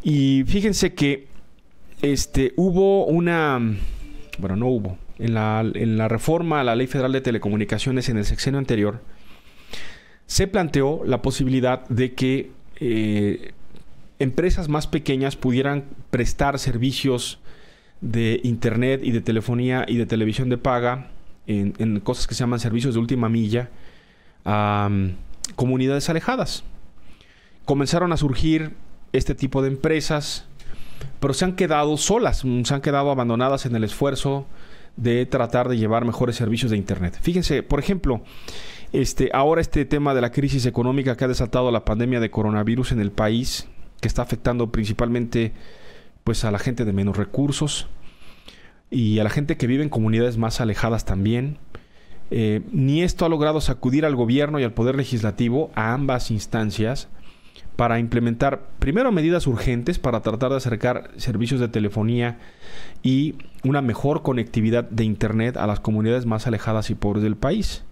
Y fíjense que hubo una... Bueno, no hubo. En la reforma a la Ley Federal de Telecomunicaciones en el sexenio anterior, se planteó la posibilidad de que empresas más pequeñas pudieran prestar servicios de internet y de telefonía y de televisión de paga en cosas que se llaman servicios de última milla a comunidades alejadas. Comenzaron a surgir este tipo de empresas, pero se han quedado solas, se han quedado abandonadas en el esfuerzo de tratar de llevar mejores servicios de internet. Fíjense, por ejemplo, ahora este tema de la crisis económica que ha desatado la pandemia de coronavirus en el país, que está afectando principalmente pues a la gente de menos recursos y a la gente que vive en comunidades más alejadas también. Ni esto ha logrado sacudir al gobierno y al poder legislativo, a ambas instancias, para implementar primero medidas urgentes para tratar de acercar servicios de telefonía y una mejor conectividad de internet a las comunidades más alejadas y pobres del país.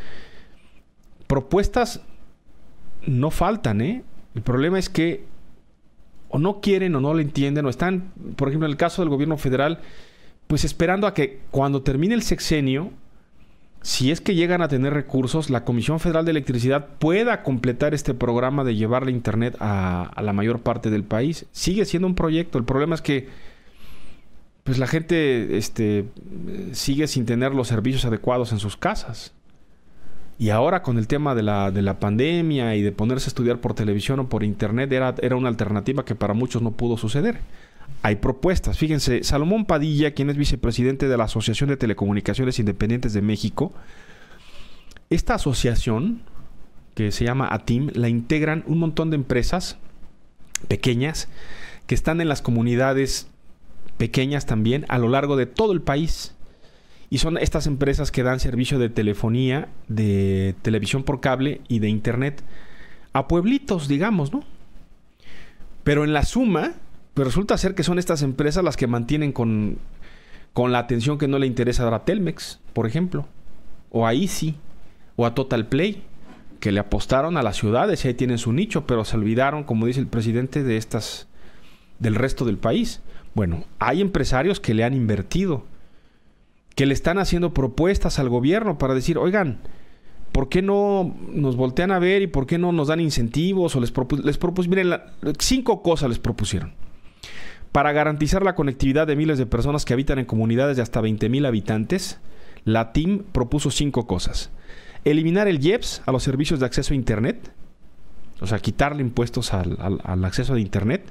Propuestas no faltan, ¿eh? El problema es que o no quieren o no lo entienden o están, por ejemplo, en el caso del gobierno federal, pues esperando a que cuando termine el sexenio, si es que llegan a tener recursos, la Comisión Federal de Electricidad pueda completar este programa de llevarle internet a la mayor parte del país. Sigue siendo un proyecto. El problema es que pues la gente sigue sin tener los servicios adecuados en sus casas. Y ahora con el tema de la pandemia y de ponerse a estudiar por televisión o por internet era una alternativa que para muchos no pudo suceder. Hay propuestas. Fíjense, Salomón Padilla, quien es vicepresidente de la Asociación de Telecomunicaciones Independientes de México, esta asociación, que se llama ATIM, la integran un montón de empresas pequeñas que están en las comunidades pequeñas también a lo largo de todo el país. Y son estas empresas que dan servicio de telefonía, de televisión por cable y de internet a pueblitos, digamos, ¿no? Pero en la suma, pues resulta ser que son estas empresas las que mantienen con la atención que no le interesa dar a Telmex, por ejemplo, o a Easy, o a Total Play, que le apostaron a las ciudades y ahí tienen su nicho, pero se olvidaron, como dice el presidente, del resto del país. Bueno, hay empresarios que le han invertido, que le están haciendo propuestas al gobierno para decir, oigan, ¿por qué no nos voltean a ver y por qué no nos dan incentivos? O les propusieron, miren, 5 cosas les propusieron. Para garantizar la conectividad de miles de personas que habitan en comunidades de hasta 20,000 habitantes, la TIM propuso 5 cosas. Eliminar el IEPS a los servicios de acceso a internet, o sea, quitarle impuestos al acceso a internet.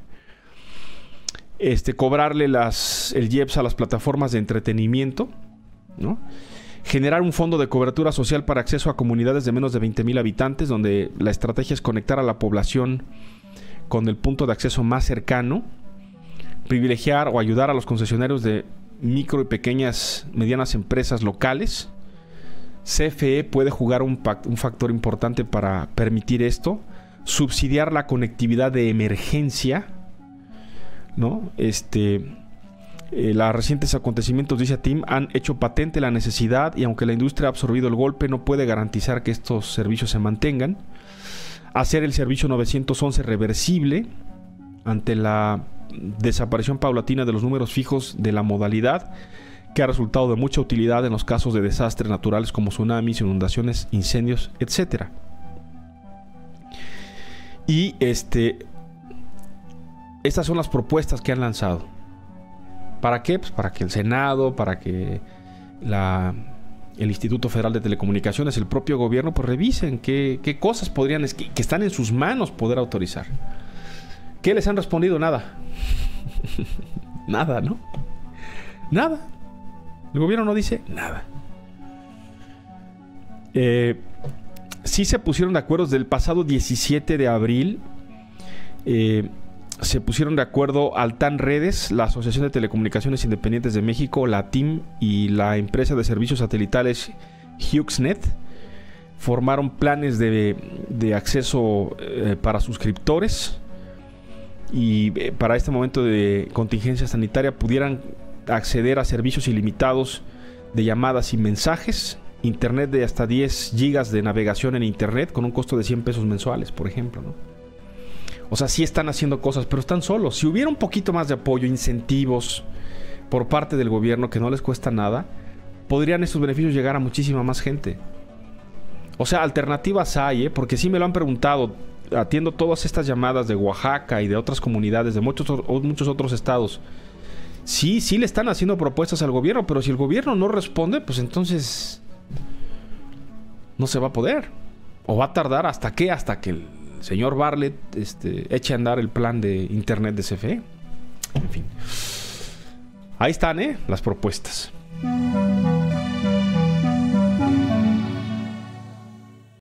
Cobrarle el IEPS a las plataformas de entretenimiento, ¿no? Generar un fondo de cobertura social para acceso a comunidades de menos de 20,000 habitantes, donde la estrategia es conectar a la población con el punto de acceso más cercano. Privilegiar o ayudar a los concesionarios de micro y pequeñas, medianas empresas locales. CFE puede jugar un factor importante para permitir esto. Subsidiar la conectividad de emergencia, ¿no? Los recientes acontecimientos, dice TIM, han hecho patente la necesidad y aunque la industria ha absorbido el golpe, no puede garantizar que estos servicios se mantengan. Hacer el servicio 911 reversible ante la desaparición paulatina de los números fijos de la modalidad, que ha resultado de mucha utilidad en los casos de desastres naturales como tsunamis, inundaciones, incendios, etc. Y estas son las propuestas que han lanzado. ¿Para qué? Pues para que el Senado, para que el Instituto Federal de Telecomunicaciones, el propio gobierno, pues revisen qué cosas podrían, que están en sus manos poder autorizar. ¿Qué les han respondido? Nada. Nada, ¿no? Nada. El gobierno no dice nada. Sí se pusieron de acuerdo desde el pasado 17 de abril. Se pusieron de acuerdo Altán Redes, la Asociación de Telecomunicaciones Independientes de México, la TIM y la empresa de servicios satelitales HughesNet. Formaron planes de acceso para suscriptores y para este momento de contingencia sanitaria pudieran acceder a servicios ilimitados de llamadas y mensajes, internet de hasta 10 gigas de navegación en internet con un costo de $100 mensuales, por ejemplo, ¿no? O sea, sí están haciendo cosas, pero están solos. Si hubiera un poquito más de apoyo, incentivos por parte del gobierno que no les cuesta nada, podrían estos beneficios llegar a muchísima más gente. O sea, alternativas hay, porque sí me lo han preguntado. Atiendo todas estas llamadas de Oaxaca y de otras comunidades, de muchos otros estados. Sí le están haciendo propuestas al gobierno, pero si el gobierno no responde, pues entonces no se va a poder. O va a tardar hasta que el señor Bartlett eche a andar el plan de internet de CFE. En fin. Ahí están, las propuestas.